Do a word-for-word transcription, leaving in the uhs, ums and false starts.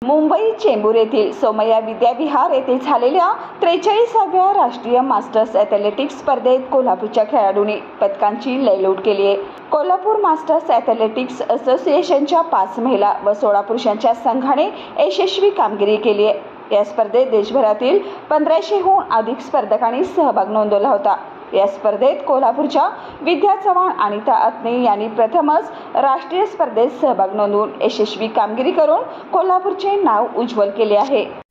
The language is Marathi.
मुंबई चेंबूर येथील सोमय्या विद्याविहार येथे झालेल्या त्रेचाळीसाव्या राष्ट्रीय मास्टर्स ॲथलेटिक्स स्पर्धेत कोल्हापूरच्या खेळाडूंनी पदकांची लयलूट केली आहे। कोल्हापूर मास्टर्स ॲथलेटिक्स असोसिएशनच्या पाच महिला व सोळा पुरुषांच्या संघाने यशस्वी कामगिरी केली आहे। या स्पर्धेत देशभरातील पंधराशेहून अधिक स्पर्धकांनी सहभाग नोंदवला होता। या स्पर्धेत कोल्हापूरच्या विद्या चव्हाण अनिता अत्ने यांनी प्रथमच राष्ट्रीय स्पर्धेत सहभाग नोंदवून यशस्वी कामगिरी करून कोल्हापूरचे नाव उज्ज्वल केले आहे।